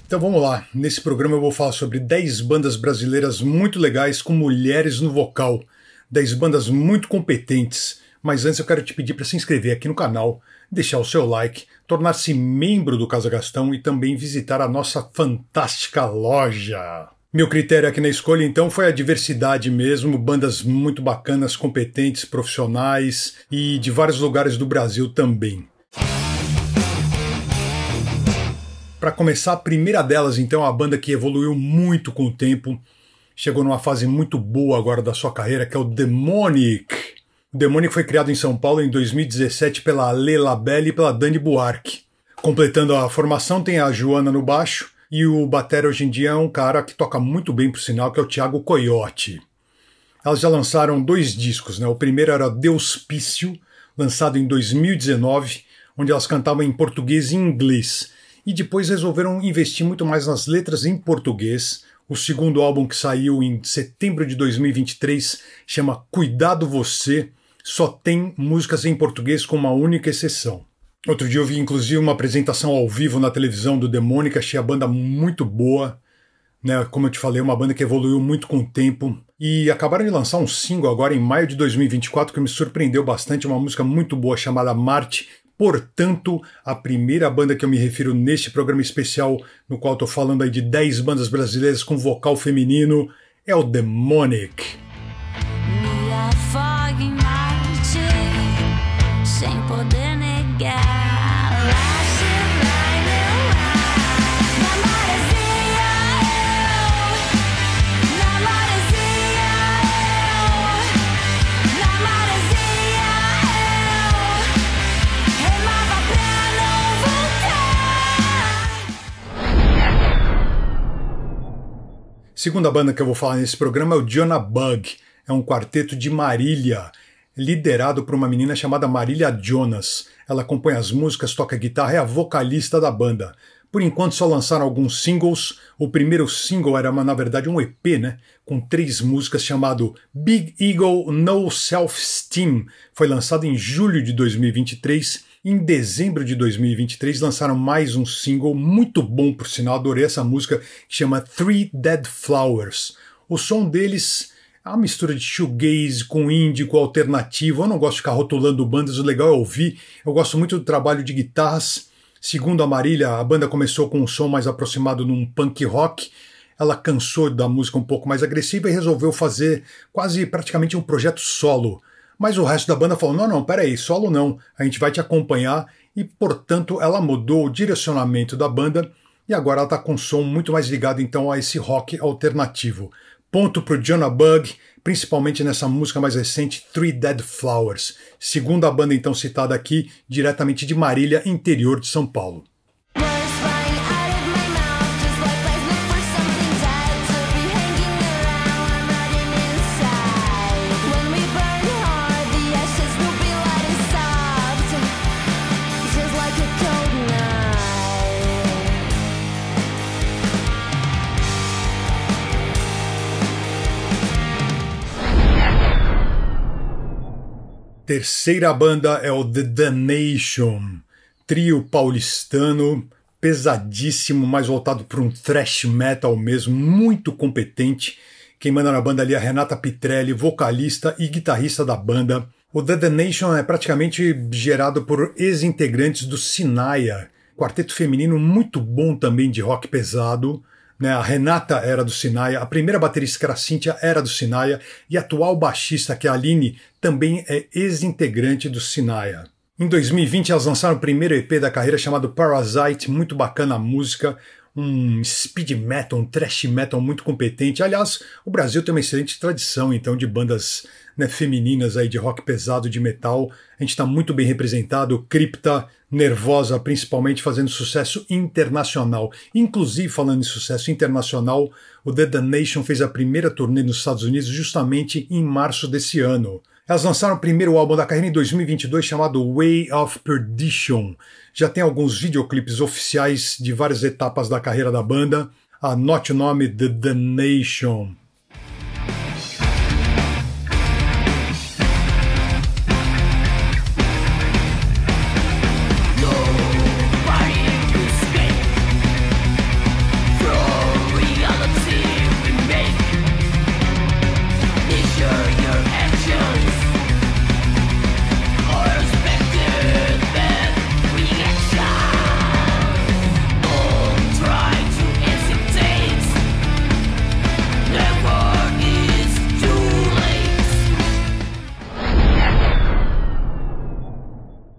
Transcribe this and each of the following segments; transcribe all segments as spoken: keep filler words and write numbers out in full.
Então vamos lá, nesse programa eu vou falar sobre dez bandas brasileiras muito legais com mulheres no vocal, dez bandas muito competentes, mas antes eu quero te pedir para se inscrever aqui no canal, deixar o seu like, tornar-se membro do Casa Gastão e também visitar a nossa fantástica loja. Meu critério aqui na escolha então foi a diversidade mesmo, bandas muito bacanas, competentes, profissionais e de vários lugares do Brasil também. Para começar, a primeira delas, então, é uma banda que evoluiu muito com o tempo, chegou numa fase muito boa agora da sua carreira, que é o Demonic. O Demonic foi criado em São Paulo em dois mil e dezessete pela Lê Labelle e pela Dani Buarque. Completando a formação tem a Joana no baixo, e o batera hoje em dia é um cara que toca muito bem, por sinal, que é o Thiago Coyote. Elas já lançaram dois discos, né? O primeiro era Deuspício, lançado em dois mil e dezenove, onde elas cantavam em português e inglês. E depois resolveram investir muito mais nas letras em português. O segundo álbum que saiu em setembro de dois mil e vinte e três chama Cuidado Você, só tem músicas em português com uma única exceção. Outro dia eu vi inclusive uma apresentação ao vivo na televisão do Demonic, achei a banda muito boa, né? Como eu te falei, uma banda que evoluiu muito com o tempo. E acabaram de lançar um single agora em maio de dois mil e vinte e quatro que me surpreendeu bastante, uma música muito boa chamada Marte. Portanto, a primeira banda que eu me refiro neste programa especial, no qual estou falando aí de dez bandas brasileiras com vocal feminino, é o Demonic. Me afogue em Marte, sem poder negar. Lá se vai meu ar. Na maresia eu, na maresia eu, na maresia eu remava pra não voltar. Segunda banda que eu vou falar nesse programa é o Jonah Bug. É um quarteto de Marília, liderado por uma menina chamada Marília Jonas. Ela compõe as músicas, toca guitarra e é a vocalista da banda. Por enquanto só lançaram alguns singles. O primeiro single era, na verdade, um E P, né? Com três músicas, chamado Big Ego No Self-Esteem. Foi lançado em julho de dois mil e vinte e três. Em dezembro de dois mil e vinte e três lançaram mais um single, muito bom por sinal, adorei essa música, que chama Three Dead Flowers. O som deles é uma mistura de shoegaze com indie, com alternativo. Eu não gosto de ficar rotulando bandas, o legal é ouvir. Eu gosto muito do trabalho de guitarras. Segundo a Marília, a banda começou com um som mais aproximado num punk rock. Ela cansou da música um pouco mais agressiva e resolveu fazer quase praticamente um projeto solo. Mas o resto da banda falou, não, não, peraí, solo não, a gente vai te acompanhar. E, portanto, ela mudou o direcionamento da banda e agora ela está com um som muito mais ligado então a esse rock alternativo. Ponto pro Jonah Bug, principalmente nessa música mais recente, Three Dead Flowers. Segunda banda então citada aqui, diretamente de Marília, interior de São Paulo. Terceira banda é o The Damnation, trio paulistano, pesadíssimo, mais voltado para um thrash metal mesmo, muito competente. Quem manda na banda ali é a Renata Pitrelli, vocalista e guitarrista da banda. O The Damnation é praticamente gerado por ex-integrantes do Sinaia, quarteto feminino muito bom também de rock pesado. Né, a Renata era do Sinaia, a primeira baterista que era a Cíntia era do Sinaia e a atual baixista, que é a Aline, também é ex-integrante do Sinaia. Em dois mil e vinte elas lançaram o primeiro E P da carreira chamado Parasite, muito bacana a música, um speed metal, um thrash metal muito competente. Aliás, o Brasil tem uma excelente tradição então de bandas, né, femininas aí de rock pesado, de metal. A gente está muito bem representado, Cripta, Nervosa, principalmente fazendo sucesso internacional. Inclusive, falando em sucesso internacional, o The Damnation fez a primeira turnê nos Estados Unidos justamente em março desse ano. Elas lançaram o primeiro álbum da carreira em dois mil e vinte e dois chamado Way of Perdition. Já tem alguns videoclipes oficiais de várias etapas da carreira da banda. Anote o nome The Damnation.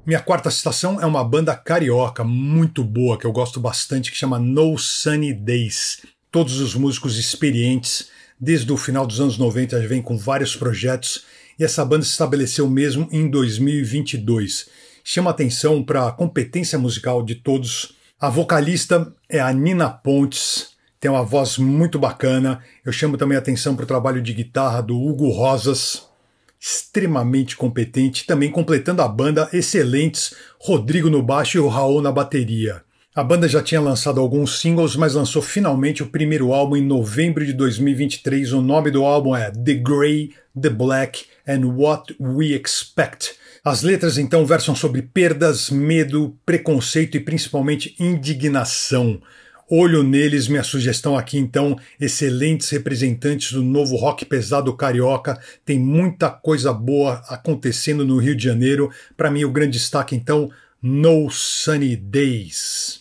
Minha quarta citação é uma banda carioca muito boa, que eu gosto bastante, que chama No Sunny Days. Todos os músicos experientes, desde o final dos anos noventa, já vem com vários projetos, e essa banda se estabeleceu mesmo em dois mil e vinte e dois. Chama atenção para a competência musical de todos. A vocalista é a Nina Pontes, tem uma voz muito bacana. Eu chamo também atenção para o trabalho de guitarra do Hugo Rosas, extremamente competente, também completando a banda, excelentes, Rodrigo no baixo e o Raul na bateria. A banda já tinha lançado alguns singles, mas lançou finalmente o primeiro álbum em novembro de dois mil e vinte e três. O nome do álbum é The Grey, The Black and What We Expect. As letras então versam sobre perdas, medo, preconceito e principalmente indignação. Olho neles, minha sugestão aqui então, excelentes representantes do novo rock pesado carioca, tem muita coisa boa acontecendo no Rio de Janeiro. Para mim o grande destaque então, No Sunny Days.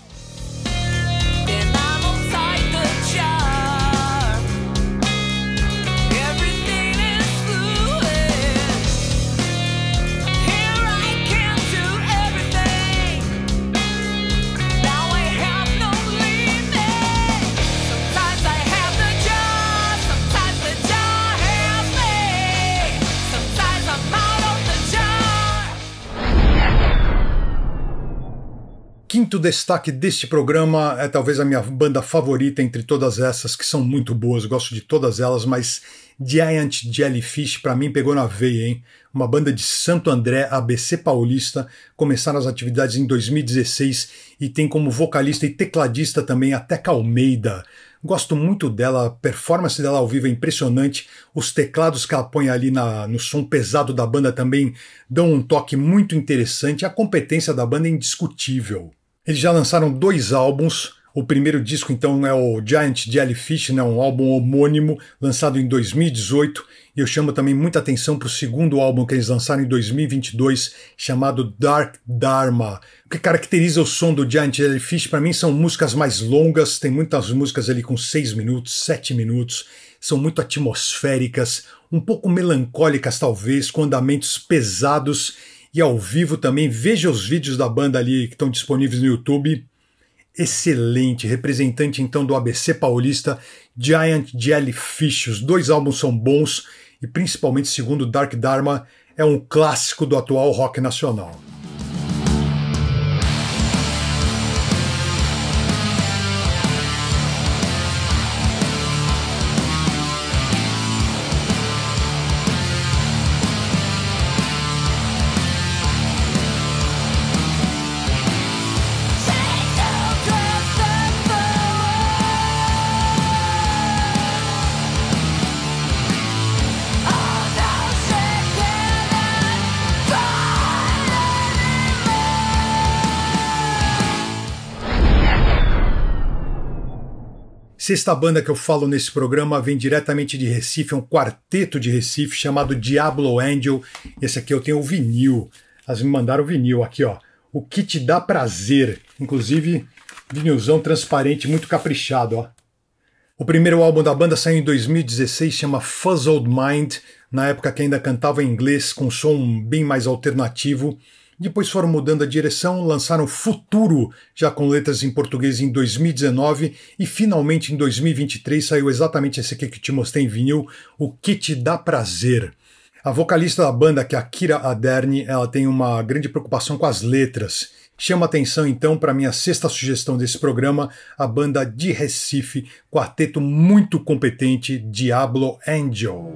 Quinto destaque deste programa é talvez a minha banda favorita entre todas essas, que são muito boas, gosto de todas elas, mas Giant Jellyfish para mim pegou na veia, hein? Uma banda de Santo André, A B C paulista, começaram as atividades em dois mil e dezesseis e tem como vocalista e tecladista também a Teca Almeida. Gosto muito dela, a performance dela ao vivo é impressionante, os teclados que ela põe ali na, no som pesado da banda também dão um toque muito interessante, a competência da banda é indiscutível. Eles já lançaram dois álbuns, o primeiro disco então é o Giant Jellyfish, né, um álbum homônimo lançado em dois mil e dezoito, e eu chamo também muita atenção para o segundo álbum que eles lançaram em dois mil e vinte e dois, chamado Dark Dharma. O que caracteriza o som do Giant Jellyfish para mim são músicas mais longas, tem muitas músicas ali com seis minutos, sete minutos, são muito atmosféricas, um pouco melancólicas talvez, com andamentos pesados. E ao vivo também, veja os vídeos da banda ali que estão disponíveis no YouTube. Excelente, representante então do A B C paulista, Giant Jellyfish. Os dois álbuns são bons e principalmente segundo Dark Dharma é um clássico do atual rock nacional. Sexta banda que eu falo nesse programa vem diretamente de Recife, é um quarteto de Recife chamado Diablo Angel. Esse aqui eu tenho o vinil, elas me mandaram o vinil aqui, ó. O Que Te Dá Prazer, inclusive vinilzão transparente, muito caprichado, ó. O primeiro álbum da banda saiu em dois mil e dezesseis, chama Fuzzled Mind, na época que ainda cantava em inglês, com som bem mais alternativo. Depois foram mudando a direção, lançaram Futuro, já com letras em português em dois mil e dezenove, e finalmente em dois mil e vinte e três saiu exatamente esse aqui que te mostrei em vinil, O Que Te Dá Prazer. A vocalista da banda, que é a Kira Aderni, ela tem uma grande preocupação com as letras. Chama atenção então para a minha sexta sugestão desse programa, a banda de Recife, quarteto muito competente, Diablo Angel.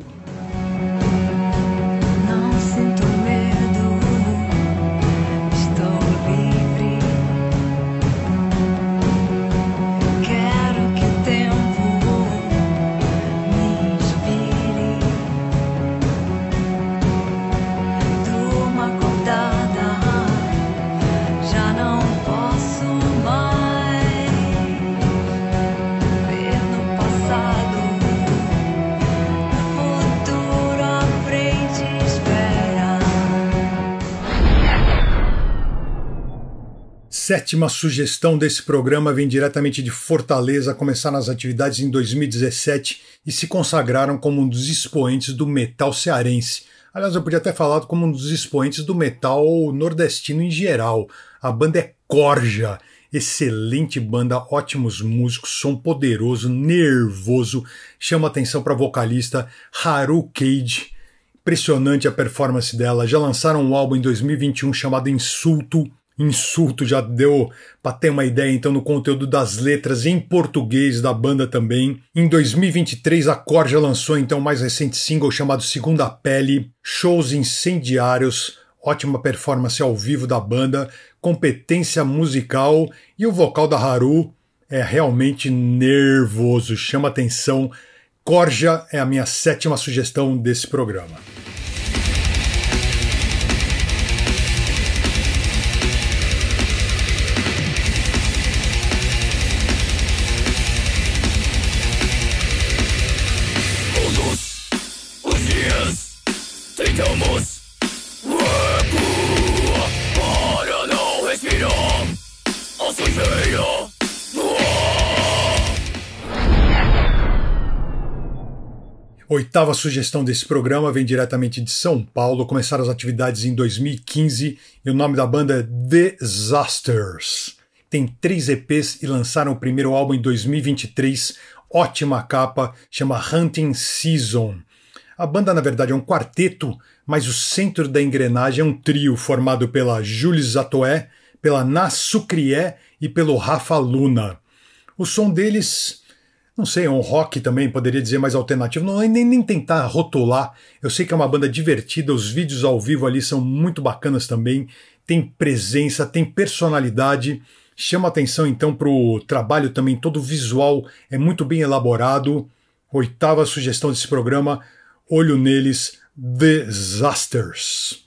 Sétima sugestão desse programa vem diretamente de Fortaleza, começaram as atividades em dois mil e dezessete e se consagraram como um dos expoentes do metal cearense. Aliás, eu podia ter falado como um dos expoentes do metal nordestino em geral. A banda é Corja. Excelente banda, ótimos músicos, som poderoso, nervoso. Chama atenção para a vocalista Haru Cage. Impressionante a performance dela. Já lançaram um álbum em dois mil e vinte e um chamado Insulto. Insulto já deu para ter uma ideia então no conteúdo das letras em português da banda também. Em dois mil e vinte e três a Corja lançou então o mais recente single chamado Segunda Pele. Shows incendiários, ótima performance ao vivo da banda, competência musical e o vocal da Haru é realmente nervoso, chama atenção. Corja é a minha sétima sugestão desse programa. Todos os dias tentamos recuar para não respirar a sujeira. Oitava sugestão desse programa vem diretamente de São Paulo. Começaram as atividades em dois mil e quinze e o nome da banda é Disasters. Tem três E Ps e lançaram o primeiro álbum em dois mil e vinte e três. Ótima capa, chama Hunting Season. A banda, na verdade, é um quarteto, mas o centro da engrenagem é um trio formado pela Jules Zatoé, pela Na Sucrié e pelo Rafa Luna. O som deles, não sei, é um rock também, poderia dizer mais alternativo, não é nem, nem tentar rotular. Eu sei que é uma banda divertida, os vídeos ao vivo ali são muito bacanas também, tem presença, tem personalidade. Chama atenção então para o trabalho também, todo o visual é muito bem elaborado. Oitava sugestão desse programa, olho neles, Disasters.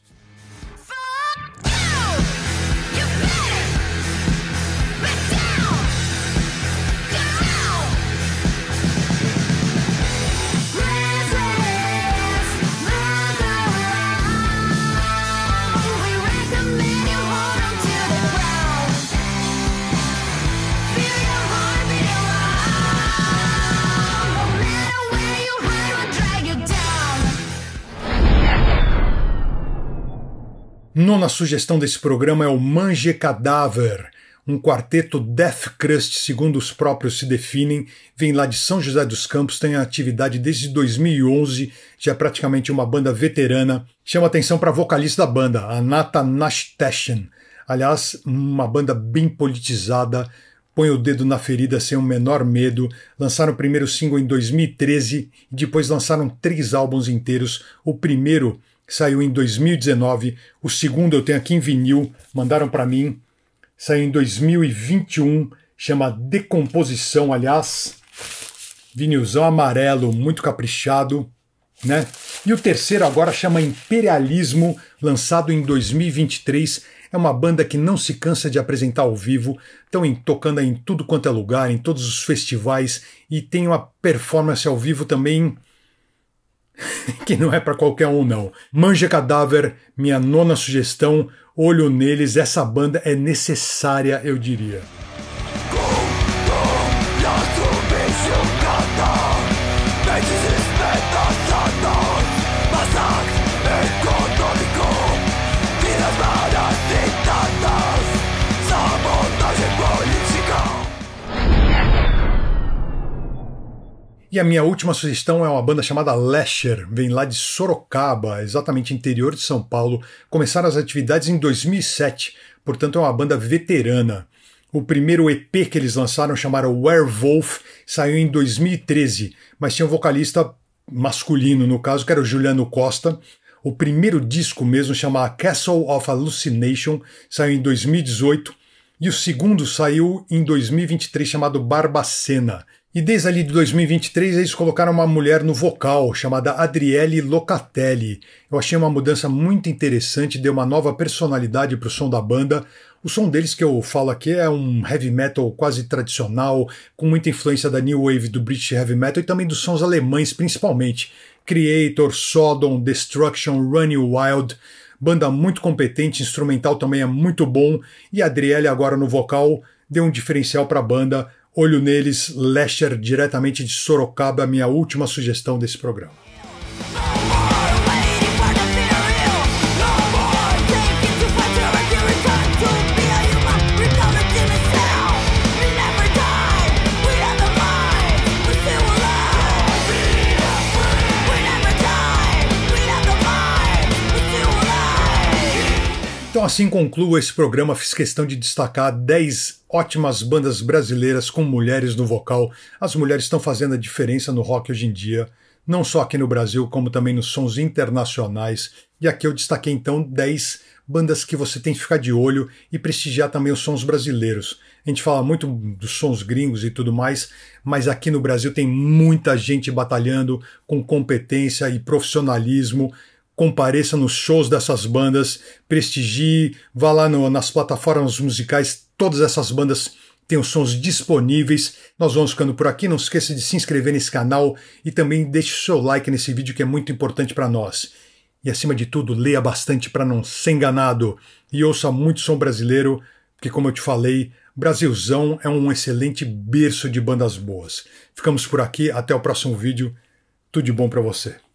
Nona sugestão desse programa é o Mange Cadáver, um quarteto Death Crust, segundo os próprios se definem, vem lá de São José dos Campos, tem atividade desde dois mil e onze, já é praticamente uma banda veterana. Chama atenção para a vocalista da banda, Anata Nastashian. Aliás, uma banda bem politizada, põe o dedo na ferida sem o menor medo. Lançaram o primeiro single em dois mil e treze e depois lançaram três álbuns inteiros. O primeiro saiu em dois mil e dezenove, o segundo eu tenho aqui em vinil, mandaram para mim, saiu em dois mil e vinte e um, chama Decomposição, aliás, vinilzão amarelo, muito caprichado, né? E o terceiro agora chama Imperialismo, lançado em dois mil e vinte e três, é uma banda que não se cansa de apresentar ao vivo, estão em, tocando em tudo quanto é lugar, em todos os festivais, e tem uma performance ao vivo também que não é para qualquer um não. Mange Cadáver, minha nona sugestão, olho neles, essa banda é necessária, eu diria. E a minha última sugestão é uma banda chamada Lasher, vem lá de Sorocaba, exatamente interior de São Paulo. Começaram as atividades em dois mil e sete, portanto é uma banda veterana. O primeiro E P que eles lançaram, chamaram Werewolf, saiu em dois mil e treze, mas tinha um vocalista masculino, no caso, que era o Juliano Costa. O primeiro disco mesmo, chamado Castle of Hallucination, saiu em dois mil e dezoito, e o segundo saiu em dois mil e vinte e três, chamado Barbacena. E desde ali de dois mil e vinte e três eles colocaram uma mulher no vocal, chamada Adriele Locatelli. Eu achei uma mudança muito interessante, deu uma nova personalidade para o som da banda. O som deles que eu falo aqui é um heavy metal quase tradicional, com muita influência da New Wave do British Heavy Metal e também dos sons alemães principalmente. Creator, Sodom, Destruction, Running Wild. Banda muito competente, instrumental também é muito bom. E a Adriele agora no vocal deu um diferencial para a banda. Olho neles, Lasher, diretamente de Sorocaba, a minha última sugestão desse programa. Waiting for the Então assim concluo esse programa, fiz questão de destacar dez ótimas bandas brasileiras com mulheres no vocal. As mulheres estão fazendo a diferença no rock hoje em dia, não só aqui no Brasil, como também nos sons internacionais. E aqui eu destaquei então dez bandas que você tem que ficar de olho e prestigiar também os sons brasileiros. A gente fala muito dos sons gringos e tudo mais, mas aqui no Brasil tem muita gente batalhando com competência e profissionalismo. Compareça nos shows dessas bandas, prestigie, vá lá no, nas plataformas musicais, todas essas bandas têm os sons disponíveis. Nós vamos ficando por aqui, não esqueça de se inscrever nesse canal e também deixe o seu like nesse vídeo que é muito importante para nós. E acima de tudo, leia bastante para não ser enganado e ouça muito som brasileiro, porque como eu te falei, Brasilzão é um excelente berço de bandas boas. Ficamos por aqui, até o próximo vídeo, tudo de bom para você.